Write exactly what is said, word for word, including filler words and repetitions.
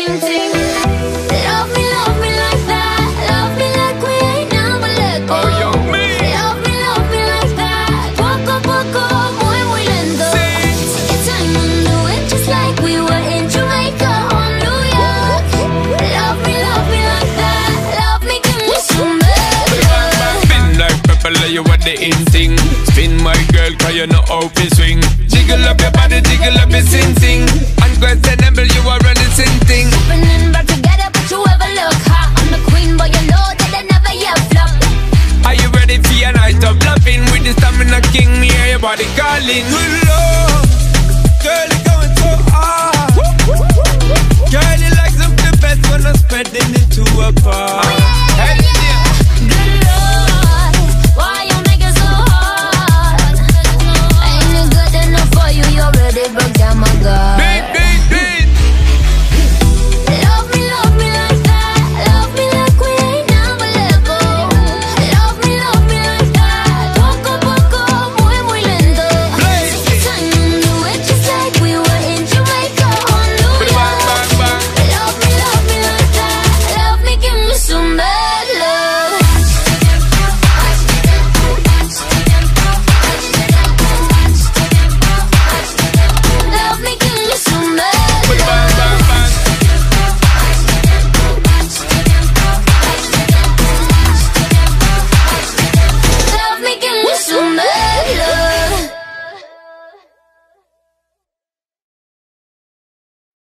same thing. Love me, love me like that. Love me like we ain't never let go. Oh, yo, me. Love me, love me like that. Poco, poco, muy, muy lento. Take your time and do it just like we were in Jamaica or New York. Love me, love me like that. Love me, give me some better. Spin like pepper, you what the in thing. Spin my girl, cause you know how to swing. Jiggle up your body, jiggle up your sing sing. Unquestionable, you are running sin thing. Happening back together, but you ever look hot. I'm the queen, but you know that I never yet flop. Are you ready for your night of loving? With the stamina king, me hear your body calling. Good lord, girl, you going so hard. Girl, you like some the best when I'm spreading it to a bar.